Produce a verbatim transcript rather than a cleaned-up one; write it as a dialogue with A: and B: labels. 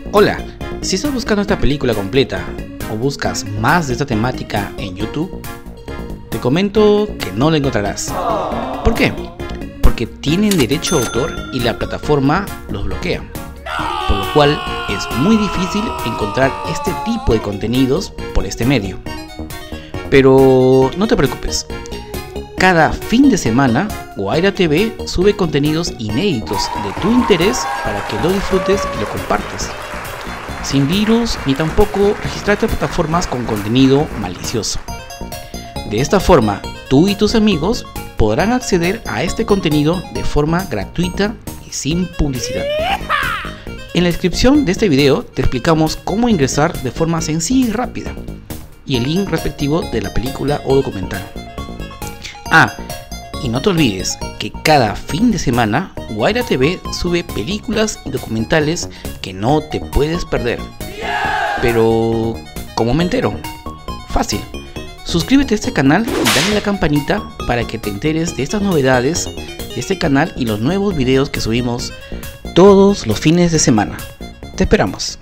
A: Hola, si estás buscando esta película completa o buscas más de esta temática en YouTube, te comento que no la encontrarás. ¿Por qué? Porque tienen derecho de autor y la plataforma los bloquea, por lo cual es muy difícil encontrar este tipo de contenidos por este medio. Pero no te preocupes, cada fin de semana Guaira T V sube contenidos inéditos de tu interés para que lo disfrutes y lo compartas, sin virus ni tampoco registrarte en plataformas con contenido malicioso. De esta forma, tú y tus amigos podrán acceder a este contenido de forma gratuita y sin publicidad. En la descripción de este video te explicamos cómo ingresar de forma sencilla y rápida, y el link respectivo de la película o documental. Ah, y no te olvides que cada fin de semana Guaira T V sube películas y documentales que no te puedes perder. Pero, ¿cómo me entero? Fácil. Suscríbete a este canal y dale a la campanita para que te enteres de estas novedades de este canal y los nuevos videos que subimos todos los fines de semana. Te esperamos.